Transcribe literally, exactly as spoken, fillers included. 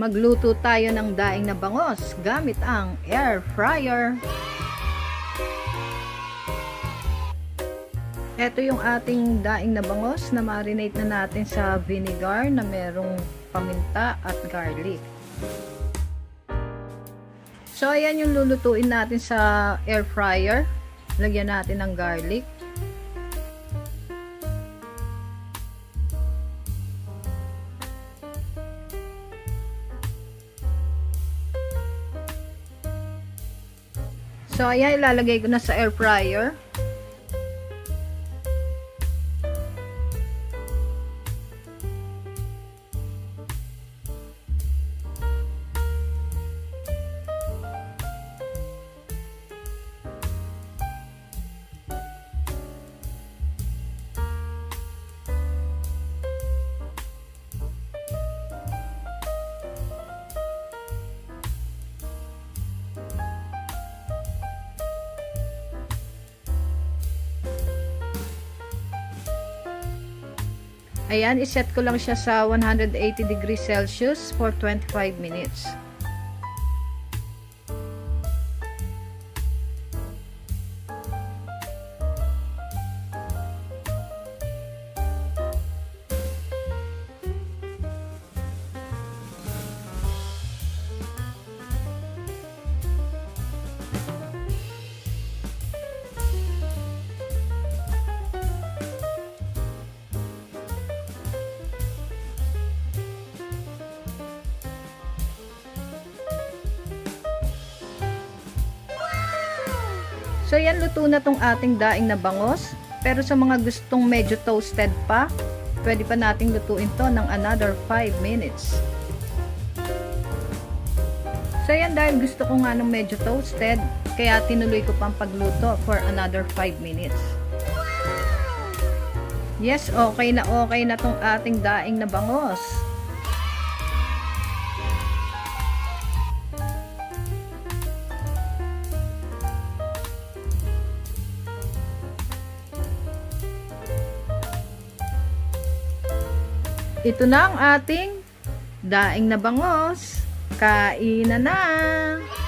Magluto tayo ng daing na bangos gamit ang air fryer. Ito yung ating daing na bangos na marinate na natin sa vinegar na merong paminta at garlic. So ayan yung lulutuin natin sa air fryer. Lagyan natin ng garlic. So ayan, ilalagay ko na sa air fryer. Ayan, iset ko lang siya sa one hundred eighty degrees Celsius for twenty-five minutes. So yan, luto na tong ating daing na bangos. Pero sa mga gustong medyo toasted pa, pwede pa nating lutuin to ng another five minutes. So yan, dahil gusto ko nga ng medyo toasted, kaya tinuloy ko pang pagluto for another five minutes. Yes, okay na okay na tong ating daing na bangos. Ito na ang ating daing na bangos. Kainan na!